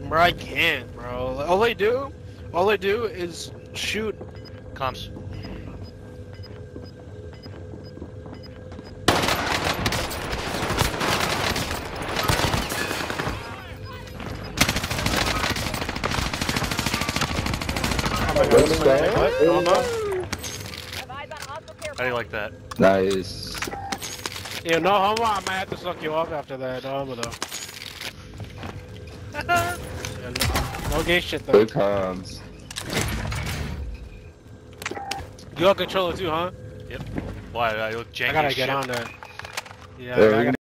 Bro, I can't, bro. All they do is shoot. Comms. What? How do you like that? Nice. Yeah, no homo, I might have to suck you off after that, no homo though. Yeah, no gay shit though. Good comms. You got controller too, huh? Yep. Why? I look janky I gotta as get shit. on that. Yeah, Yeah, I gotta